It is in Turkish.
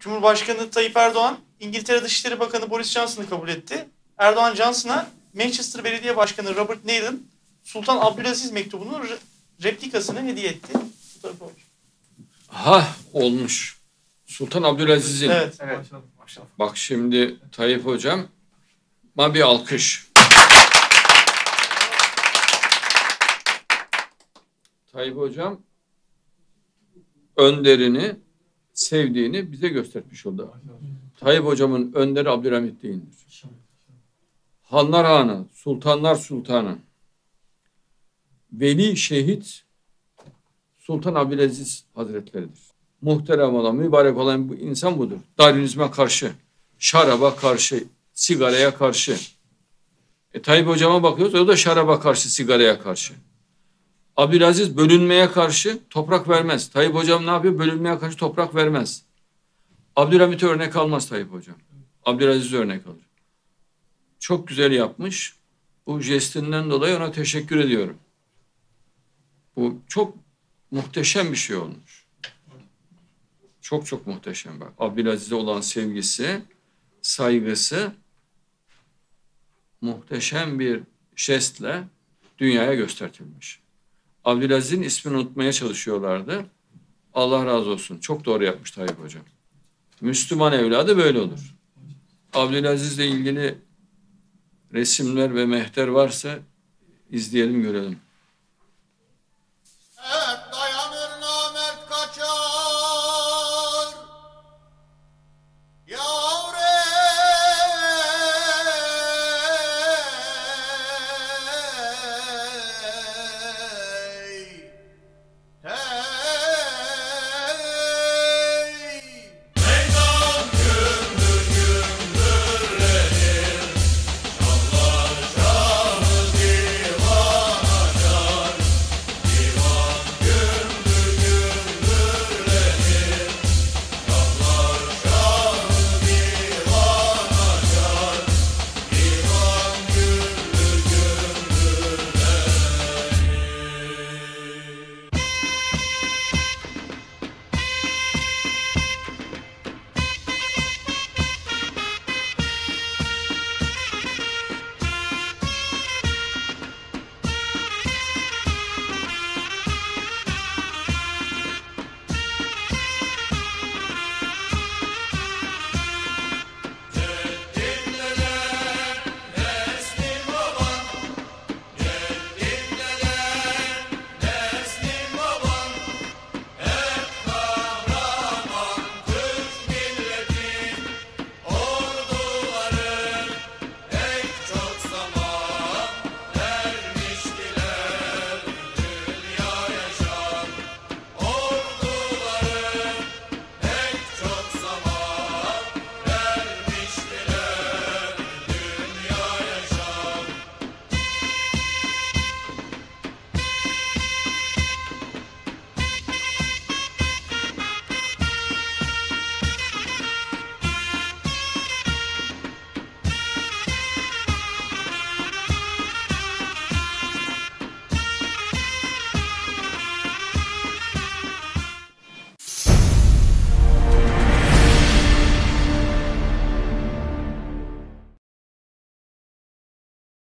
Cumhurbaşkanı Tayyip Erdoğan, İngiltere Dışişleri Bakanı Boris Johnson'ı kabul etti. Erdoğan Johnson'a Manchester Belediye Başkanı Robert Neil'in Sultan Abdülaziz mektubunun replikasını hediye etti. Olmuş. Sultan Abdülaziz'in. Evet. Maşallah. Bak şimdi Tayyip Hocam, bir alkış. Tayyip Hocam önderini, sevdiğini bize göstermiş oldu. Tayyip Hocam'ın önderi Abdülhamit değildir. Hanlar Hanı, Sultanlar Sultanı, Veli Şehit Sultan Abdülaziz Hazretleri'dir. Muhterem olan, mübarek olan bu insan budur. Darwinizme karşı, şaraba karşı, sigaraya karşı. Tayyip Hocam'a bakıyoruz, o da şaraba karşı, sigaraya karşı. Abdülaziz bölünmeye karşı toprak vermez. Tayyip Hocam ne yapıyor? Bölünmeye karşı toprak vermez. Abdülhamit'e örnek almaz Tayyip Hocam. Abdülaziz'e örnek alır. Çok güzel yapmış. Bu jestinden dolayı ona teşekkür ediyorum. Bu çok muhteşem bir şey olmuş. Çok çok muhteşem bak. Abdülaziz'e olan sevgisi, saygısı muhteşem bir jestle dünyaya göstertilmiş. Abdülaziz'in ismini unutmaya çalışıyorlardı. Allah razı olsun. Çok doğru yapmış Tayyip Hocam. Müslüman evladı böyle olur. Abdülaziz'le ilgili resimler ve mehter varsa izleyelim, görelim.